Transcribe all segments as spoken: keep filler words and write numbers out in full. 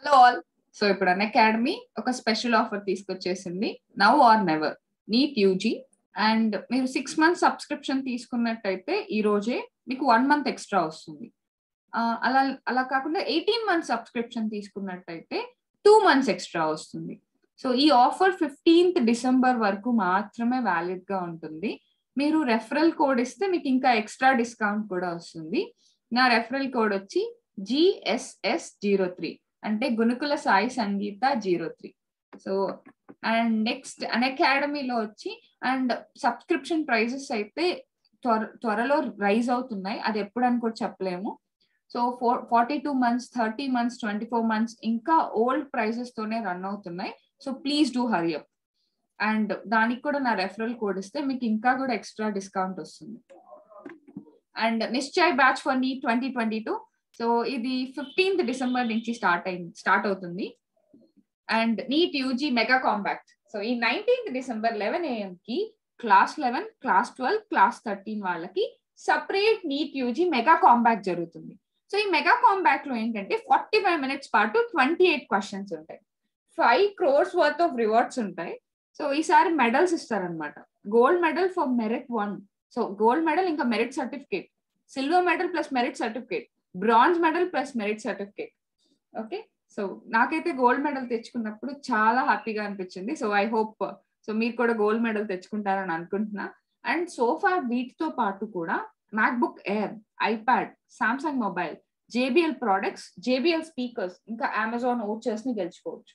Hello all. So ఇప్పుడు Unacademy ఒక special offer తీసుకొచ్చేసింది, now or never NEET UG. And మీరు సిక్స్ మంత్స్ సబ్స్క్రిప్షన్ తీసుకున్నట్టయితే ఈ రోజే మీకు వన్ మంత్ ఎక్స్ట్రా వస్తుంది. అలా అలా కాకుండా ఎయిటీన్ మంత్స్ సబ్స్క్రిప్షన్ తీసుకున్నట్టయితే టూ మంత్స్ ఎక్స్ట్రా వస్తుంది. సో ఈ ఆఫర్ ఫిఫ్టీన్త్ డిసెంబర్ వరకు మాత్రమే వ్యాలిడ్ గా ఉంటుంది. మీరు రెఫరల్ కోడ్ ఇస్తే మీకు ఇంకా ఎక్స్ట్రా డిస్కౌంట్ కూడా వస్తుంది. నా రెఫరల్ కోడ్ వచ్చి జిఎస్ఎస్ జీరో త్రీ, అంటే Gunakula Sai Sangeetha zero three. So and next అన్అకాడమీలో వచ్చి అండ్ సబ్స్క్రిప్షన్ ప్రైజెస్ అయితే త్వర త్వరలో రైజ్ అవుతున్నాయి, అది ఎప్పుడు అని కూడా చెప్పలేము. So four forty two months thirty months twenty four months ఇంకా ఓల్డ్ ప్రైజెస్ తోనే రన్ అవుతున్నాయి. So please do hurry up. And దానికి కూడా నా రెఫరల్ కోడ్ ఇస్తే మీకు ఇంకా కూడా ఎక్స్ట్రా డిస్కౌంట్ వస్తుంది. And Nishchay batch for NEET twenty twenty two, so ఇది ఫిఫ్టీన్త్ డిసెంబర్ నుంచి స్టార్ట్ అయింది స్టార్ట్ అవుతుంది. And NEET UG mega compact, so ఈ నైన్టీన్త్ డిసెంబర్ లెవెన్ ఏఎం కి class eleven class twelve class thirteen వాళ్ళకి separate NEET UG mega compact జరుగుతుంది. So ఈ mega compact లో ఏంటంటే ఫార్టీ ఫైవ్ మినిట్స్ పాటు ట్వంటీ ఎయిట్ క్వశ్చన్స్ ఉంటాయి, five crores worth of rewards ఉంటాయి. సో ఈసారి మెడల్స్ ఇస్తారనమాట. Gold medal for merit one, so gold medal ఇంకా merit certificate, silver medal plus merit certificate, bronze medal plus merit certificate. Okay, so నాకైతే gold medal తెచ్చుకున్నప్పుడు చాలా హ్యాపీగా అనిపించింది. సో ఐ హోప్ సో మీరు కూడా గోల్డ్ మెడల్ తెచ్చుకుంటారని అనుకుంటున్నా. అండ్ సోఫా వీటితో పాటు కూడా MacBook Air, iPad, Samsung mobile, JBL products, JBL speakers, ఇంకా అమెజాన్ ఓచర్స్ ని గెలుచుకోవచ్చు.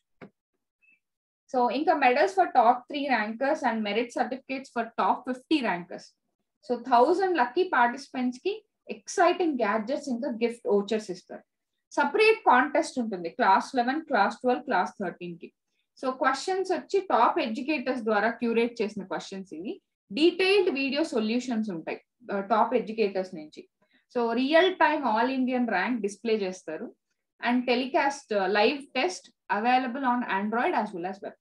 సో ఇంకా medals for top three rankers and merit certificates for top fifty rankers. So thousand lucky participants కి exciting gadgets ఇంకా gift vouchers ఇస్తారు. Separate contest ఉంటుంది class eleven class twelve class thirteen కి. So questions వచ్చి top educators ద్వారా curate చేసిన questions ఇవి. Detailed video solutions ఉంటాయి టాప్ ఎడ్యుకేటర్స్ నుంచి. So real time all Indian rank display చేస్తారు. And telecast live test available on Android as well as web.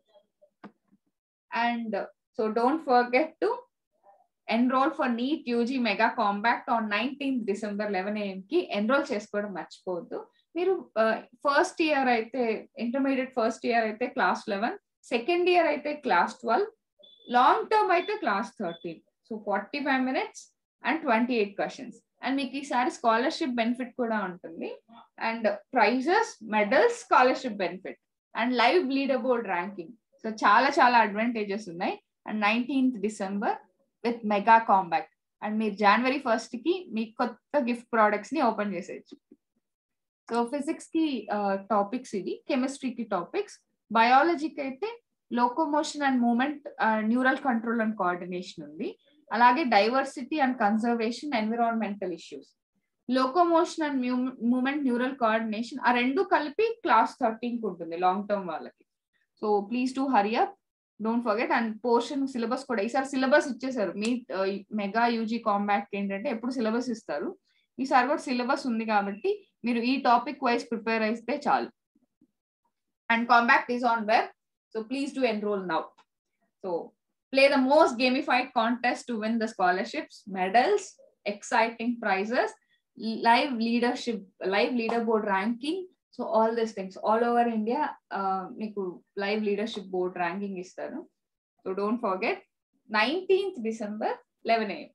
And so don't forget to enrol for NEET UG mega compact on nineteenth December eleven AM కి enrol చేసుకోవడం మర్చిపోవద్దు. మీరు first year అయితే intermediate first year అయితే class eleven, second year అయితే class twelve, long term అయితే class thirteen. So forty five minutes and twenty eight questions. And మీకు ఈసారి స్కాలర్షిప్ బెనిఫిట్ కూడా ఉంటుంది. And prizes, medals, scholarship benefit and live leader board ranking. So చాలా చాలా advantages ఉన్నాయి. And nineteenth December with mega compact. And మీరు జనవరి first కి మీ కొత్త గిఫ్ట్ ప్రోడక్ట్స్ ని ఓపెన్ చేసేయచ్చు. సో ఫిజిక్స్ కి టాపిక్స్ ఇవి, కెమిస్ట్రీకి టాపిక్స్, బయాలజీకి అయితే locomotion and movement, neural control and coordination ఉంది. అలాగే diversity and conservation, environmental issues. Locomotion and movement, neural coordination ఆ రెండు కలిపి క్లాస్ థర్టీన్ కి ఉంటుంది లాంగ్ టర్మ్ వాళ్ళకి. So please do hurry up, don't forget. And portion syllabus కూడా ఈసారి సిలబస్ ఇచ్చేసారు. మీ మెగా యూజీ కాంపాక్ట్ ఏంటంటే ఎప్పుడు సిలబస్ ఇస్తారు, ఈసారి కూడా సిలబస్ ఉంది కాబట్టి మీరు ఈ టాపిక్ వైజ్ ప్రిపేర్ అయితే చాలు. And compact is on web, so please do enrol now. So play the most gamified contest to win the scholarships, medals, exciting prizes, live leadership, live leaderboard ranking. So all these things all over India, uh, meeku live leadership board ranking istaru. So don't forget nineteenth December eleven a m.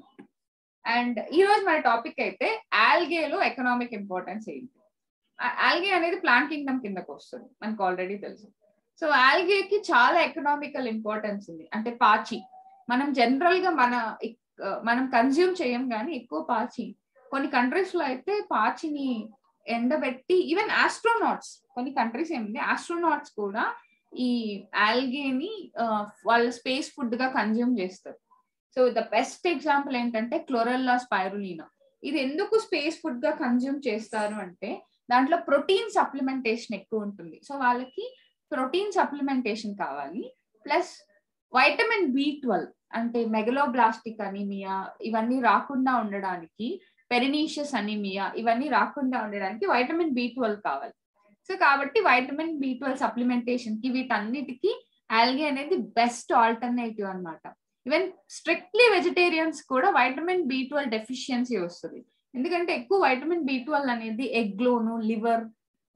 And ee roju mana topic aithe algae lo economic importance enti. Algae anedi plant kingdom kindaku vastundi, manaku already telusu. So ఆల్గేకి చాలా economical importance ఉంది. అంటే పాచి మనం general గా మన మనం consume చేయం కానీ ఎక్కువ పాచి కొన్ని కంట్రీస్ లో అయితే పాచిని ఎండబెట్టి, ఈవెన్ ఆస్ట్రోనాట్స్ కొన్ని కంట్రీస్ ఏమింది ఆస్ట్రోనాట్స్ కూడా ఈ ఆల్గేని వాళ్ళ స్పేస్ ఫుడ్ గా కన్జ్యూమ్ చేస్తారు. సో ద బెస్ట్ ఎగ్జాంపుల్ ఏంటంటే క్లోరెల్లా స్పైరులినా. ఇది ఎందుకు స్పేస్ ఫుడ్ గా కన్జ్యూమ్ చేస్తారు అంటే దాంట్లో ప్రోటీన్ సప్లిమెంటేషన్ ఎక్కువ ఉంటుంది. సో వాళ్ళకి ప్రోటీన్ సప్లిమెంటేషన్ కావాలి, ప్లస్ వైటమిన్ బి ట్వెల్వ్ అంటే మెగలోబ్లాస్టిక్ అనీమియా ఇవన్నీ రాకుండా ఉండడానికి, పెరినీషియస్ అనీమియా ఇవన్నీ రాకుండా ఉండడానికి వైటమిన్ బి ట్వెల్వ్ కావాలి. సో కాబట్టి వైటమిన్ బి ట్వెల్వ్ సప్లిమెంటేషన్ కి వీటన్నిటికీ ఆల్గే అనేది బెస్ట్ ఆల్టర్నేటివ్ అనమాట. ఈవెన్ స్ట్రిక్ట్లీ వెజిటేరియన్స్ కూడా వైటమిన్ బి ట్వెల్వ్ డెఫిషియన్సీ వస్తుంది. ఎందుకంటే ఎక్కువ వైటమిన్ బి ట్వెల్వ్ అనేది ఎగ్ లోను, లివర్,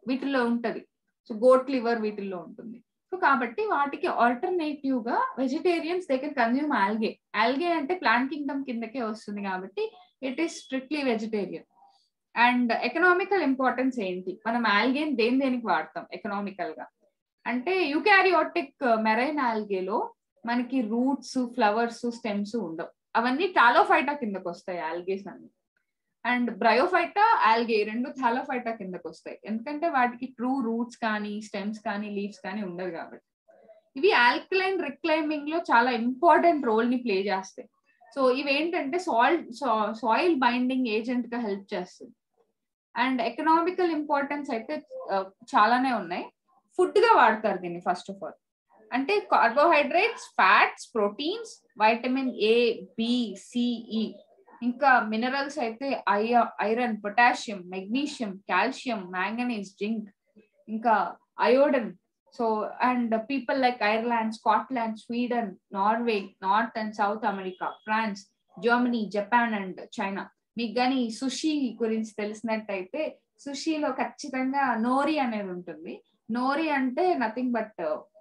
వీటిల్లో ఉంటది. సో గోట్ లివర్ వీటిల్లో ఉంటుంది. సో కాబట్టి వాటికి ఆల్టర్నేటివ్ గా vegetarians they can consume algae. Algae అంటే ప్లాంట్ కింగ్డమ్ కిందకే వస్తుంది కాబట్టి it is strictly vegetarian. And economical importance ఏంటి, మనం ఆల్గేని దేని దేనికి వాడతాం ఎకనామికల్ గా అంటే యూకారియోటిక్ మెరైన్ ఆల్గేలో మనకి రూట్స్, ఫ్లవర్స్, స్టెమ్స్ ఉండవు. అవన్నీ థాలోఫైటా కిందకు వస్తాయి ఆల్గేస్ అన్ని. అండ్ బ్రయోఫైటా, ఆల్గే రెండు థాలోఫైటా కిందకు వస్తాయి, ఎందుకంటే వాటికి ట్రూ రూట్స్ కానీ స్టెమ్స్ కానీ లీవ్స్ కానీ ఉండవు కాబట్టి. ఇవి ఆల్కలైన్ రిక్లైమింగ్ లో చాలా ఇంపార్టెంట్ రోల్ ని ప్లే చేస్తాయి. సో ఇవి ఏంటంటే సాయిల్ సాయిల్ బైండింగ్ ఏజెంట్ గా హెల్ప్ చేస్తుంది. అండ్ ఎకనామికల్ ఇంపార్టెన్స్ అయితే చాలానే ఉన్నాయి. ఫుడ్ గా వాడతారు దీన్ని. ఫస్ట్ ఆఫ్ ఆల్ అంటే carbohydrates, fats, proteins, vitamin A, B, C E, ఇంకా మినరల్స్ అయితే iron, potassium, magnesium, calcium, manganese, zinc, ఇంకా iodine. So and people like Ireland, Scotland, Sweden, Norway, North and South America, France, Germany, Japan and China. మీకు కానీ సుషి గురించి తెలిసినట్టయితే సుషిలో ఖచ్చితంగా నోరి అనేది ఉంటుంది. నోరి అంటే నథింగ్ బట్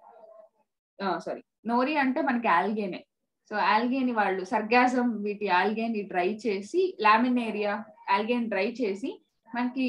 సారీ నోరి అంటే మనకి ఆల్గేనే. సో ఆల్గేని వాళ్ళు సర్గాజం వీటి ఆల్గేని డ్రై చేసి, లామినేరియా ఆల్గేని డ్రై చేసి మనకి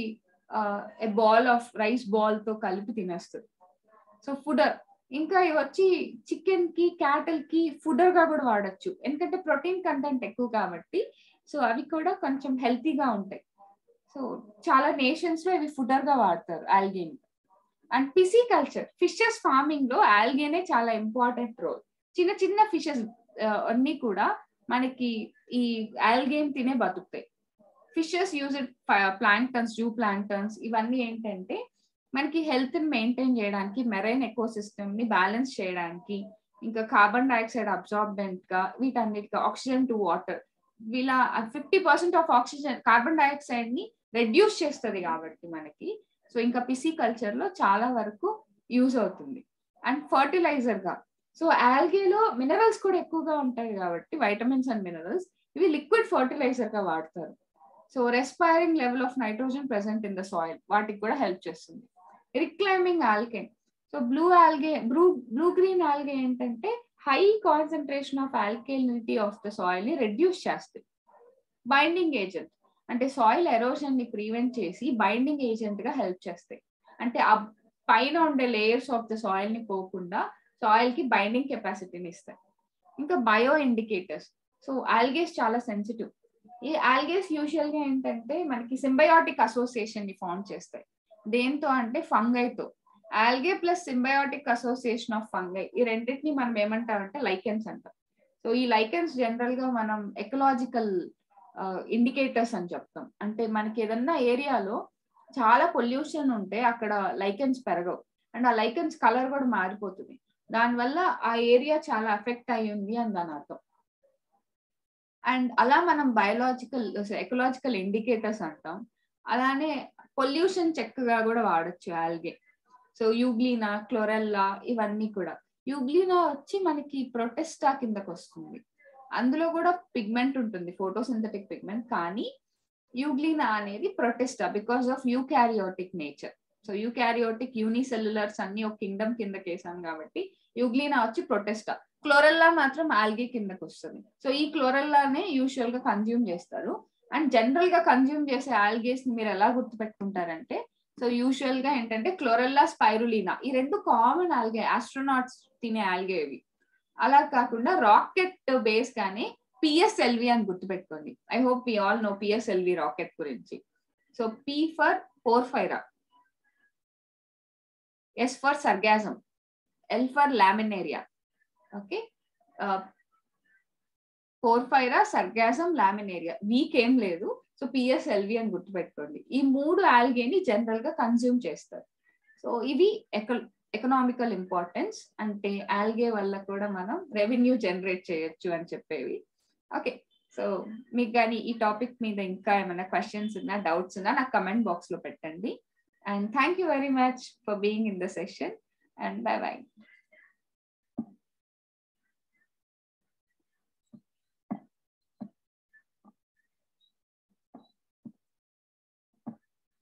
a ball of rice ball తో కలిపి తినేస్తుంది. So fodder. ఇంకా ఇవి వచ్చి చికెన్ కి, క్యాటిల్ కి ఫుడర్ గా కూడా వాడచ్చు, ఎందుకంటే ప్రోటీన్ కంటెంట్ ఎక్కువ కాబట్టి. సో అవి కూడా కొంచెం హెల్తీగా ఉంటాయి. సో చాలా నేషన్స్ లో ఇవి ఫుడర్ గా వాడతారు ఆల్గేని. అండ్ పిసి కల్చర్, ఫిషెస్ ఫార్మింగ్ లో ఆల్గేనే చాలా ఇంపార్టెంట్ రోల్. చిన్న చిన్న ఫిషెస్ అన్ని కూడా మనకి ఈ ఆల్గేన్ తినే బతుకుతాయి. Fishes use it planktons, zooplanktons. ఇవన్నీ ఏంటంటే మనకి హెల్త్ ని మెయింటైన్ చేయడానికి, మెరైన్ ఎకో సిస్టమ్ ని బ్యాలెన్స్ చేయడానికి, ఇంకా కార్బన్ డైఆక్సైడ్ అబ్జార్బెంట్ గా, వీటన్నిటిగా ఆక్సిజన్ టు వాటర్, వీళ్ళ fifty percent of oxygen carbon dioxide ని రెడ్యూస్ చేస్తుంది కాబట్టి మనకి. సో ఇంకా పిసి కల్చర్ లో చాలా వరకు యూజ్ అవుతుంది. అండ్ ఫర్టిలైజర్ గా, సో ఆల్గేలో మినరల్స్ కూడా ఎక్కువగా ఉంటాయి కాబట్టి, వైటమిన్స్ అండ్ మినరల్స్, ఇవి లిక్విడ్ ఫర్టిలైజర్ గా వాడతారు. So respiring level of nitrogen present in the soil, వాటికి కూడా హెల్ప్ చేస్తుంది. Reclaiming alkane, so blue algae blue blue green algae ఏంటంటే high concentration of alkalinity of the soil ని reduce చేస్తాయి. Binding agent అంటే soil erosion ని prevent చేసి binding agent గా హెల్ప్ చేస్తాయి. అంటే ఆ పైన ఉండే లేయర్స్ ఆఫ్ ద సాయిల్ ని పోకుండా సాయిల్ కి బైండింగ్ కెపాసిటీని ఇస్తాయి. ఇంకా బయో ఇండికేటర్స్, సో ఆల్గేస్ చాలా సెన్సిటివ్. ఈ ఆల్గేస్ యూజువల్ గా ఏంటంటే మనకి సింబయోటిక్ అసోసియేషన్ ని ఫార్మ్ చేస్తాయి. దేంతో అంటే ఫంగైతో. Algae plus symbiotic association of fungi, ఈ రెండింటిని మనం ఏమంటామంటే లైకెన్స్ అంటాం. సో ఈ లైకెన్స్ జనరల్ గా మనం ఎకలాజికల్ ఇండికేటర్స్ అని చెప్తాం. అంటే మనకి ఏదన్నా ఏరియాలో చాలా పొల్యూషన్ ఉంటే అక్కడ లైకెన్స్ పెరగవు, అండ్ ఆ లైకెన్స్ కలర్ కూడా మారిపోతుంది. దానివల్ల ఆ ఏరియా చాలా ఎఫెక్ట్ అయ్యి ఉంది అని దాని అర్థం. అండ్ అలా మనం బయోలాజికల్ ఎకలాజికల్ ఇండికేటర్స్ అంటాం. అలానే పొల్యూషన్ చెక్ గా కూడా వాడచ్చు ఆల్గే. సో యూగ్లీనా, క్లోరెల్లా, ఇవన్నీ కూడా. యూగ్లీనా వచ్చి మనకి ప్రొటెస్టా కిందకు వస్తుంది. అందులో కూడా పిగ్మెంట్ ఉంటుంది, ఫోటోసింథటిక్ పిగ్మెంట్. కానీ యూగ్లీనా అనేది Protista because of eukaryotic nature. So eukaryotic unicellulars అన్ని ఒక కింగ్డమ్ కిందకి వేసాం కాబట్టి యూగ్లీనా వచ్చి ప్రొటెస్టా. క్లోరెల్లా మాత్రం ఆల్గే కిందకి వస్తుంది. సో ఈ క్లోరెల్లానే యూజువల్ గా కన్జ్యూమ్ చేస్తారు. అండ్ జనరల్ గా కన్జ్యూమ్ చేసే ఆల్గేస్ ని మీరు ఎలా గుర్తుపెట్టుకుంటారంటే, సో యూజువల్ గా ఏంటంటే క్లోరెల్లా, స్పైరులీనా, ఈ రెండు కామన్ ఆల్గే, ఆస్ట్రోనాట్స్ తినే ఆల్గే ఇవి. అలా కాకుండా రాకెట్ బేస్ గానే పిఎస్ఎల్వి అని గుర్తుపెట్టుకోండి. I hope we all know PSLV rocket గురించి. So P for Porphyra, S for Sargassum, L for Laminaria. Okay, Porphyra, Sargassum, Laminaria. Week ఏం లేదు. సో పిఎస్ఎల్వి అని గుర్తుపెట్టుకోండి. ఈ మూడు ఆల్గేని జనరల్ గా కన్జ్యూమ్ చేస్తారు. సో ఇవి ఎక ఎకనామికల్ ఇంపార్టెన్స్, అంటే ఆల్గే వల్ల కూడా మనం రెవెన్యూ జనరేట్ చేయొచ్చు అని చెప్పేవి. ఓకే, సో మీకు కానీ ఈ టాపిక్ మీద ఇంకా ఏమైనా క్వశ్చన్స్ ఉన్నా, డౌట్స్ ఉన్నా నాకు కమెంట్ బాక్స్ లో పెట్టండి. And thank you very much for being in the session, and bye by.